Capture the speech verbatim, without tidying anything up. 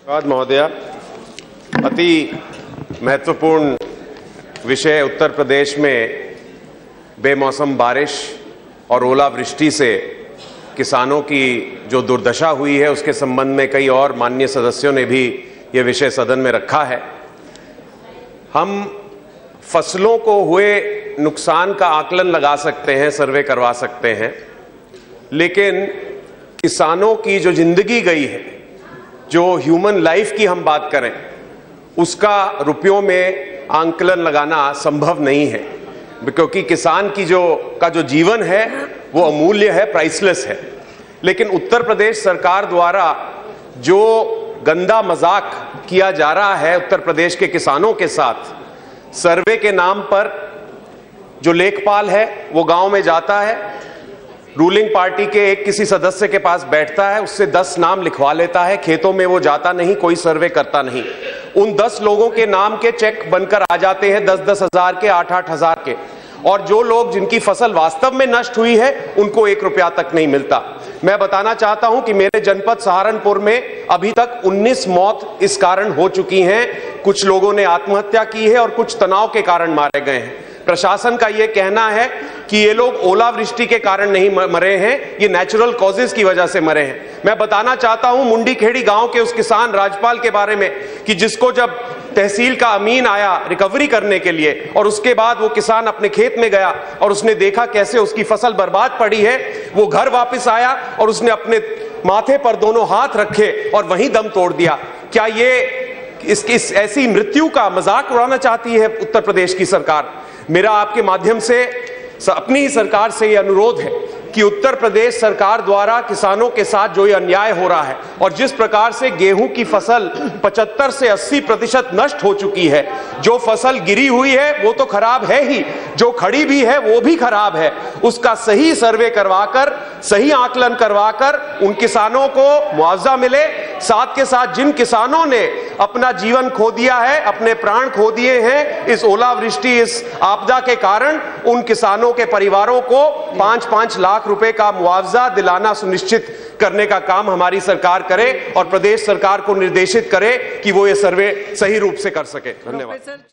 धन्यवाद महोदया। अति महत्वपूर्ण विषय उत्तर प्रदेश में बेमौसम बारिश और ओलावृष्टि से किसानों की जो दुर्दशा हुई है उसके संबंध में कई और माननीय सदस्यों ने भी ये विषय सदन में रखा है। हम फसलों को हुए नुकसान का आकलन लगा सकते हैं, सर्वे करवा सकते हैं, लेकिन किसानों की जो जिंदगी गई है, जो ह्यूमन लाइफ की हम बात करें, उसका रुपयों में आंकलन लगाना संभव नहीं है, क्योंकि किसान की जो का जो जीवन है वो अमूल्य है, प्राइसलेस है। लेकिन उत्तर प्रदेश सरकार द्वारा जो गंदा मजाक किया जा रहा है उत्तर प्रदेश के किसानों के साथ, सर्वे के नाम पर जो लेखपाल है वो गांव में जाता है, रूलिंग पार्टी के एक किसी सदस्य के पास बैठता है, उससे दस नाम लिखवा लेता है, खेतों में वो जाता नहीं, कोई सर्वे करता नहीं। उन दस लोगों के नाम के चेक बनकर आ जाते हैं, दस दस हजार के, आठ आठ हजार के, और जो लोग जिनकी फसल वास्तव में नष्ट हुई है उनको एक रुपया तक नहीं मिलता। मैं बताना चाहता हूं कि मेरे जनपद सहारनपुर में अभी तक उन्नीस मौत इस कारण हो चुकी हैं। कुछ लोगों ने आत्महत्या की है और कुछ तनाव के कारण मारे गए हैं। प्रशासन का यह कहना है कि ये लोग ओलावृष्टि के कारण नहीं मरे हैं, ये नेचुरल कॉजेज की वजह से मरे हैं। मैं बताना चाहता हूं मुंडी खेड़ी गांव के उस किसान राजपाल के बारे में कि जिसको जब तहसील का अमीन आया रिकवरी करने के लिए और उसके बाद वो किसान अपने खेत में गया और उसने देखा कैसे उसकी फसल बर्बाद पड़ी है, वो घर वापस आया और उसने अपने माथे पर दोनों हाथ रखे और वहीं दम तोड़ दिया। क्या ये इस, इस ऐसी मृत्यु का मजाक उड़ाना चाहती है उत्तर प्रदेश की सरकार? मेरा आपके माध्यम से अपनी ही सरकार से यह अनुरोध है कि उत्तर प्रदेश सरकार द्वारा किसानों के साथ जो ये अन्याय हो रहा है और जिस प्रकार से गेहूं की फसल पचहत्तर से अस्सी प्रतिशत नष्ट हो चुकी है, जो फसल गिरी हुई है वो तो खराब है ही, जो खड़ी भी है वो भी खराब है, उसका सही सर्वे करवाकर, सही आकलन करवाकर उन किसानों को मुआवजा मिले। साथ के साथ जिन किसानों ने अपना जीवन खो दिया है, अपने प्राण खो दिए हैं इस ओलावृष्टि, इस आपदा के कारण, उन किसानों के परिवारों को पांच पांच लाख रुपए का मुआवजा दिलाना सुनिश्चित करने का काम हमारी सरकार करे और प्रदेश सरकार को निर्देशित करे कि वो ये सर्वे सही रूप से कर सके। धन्यवाद।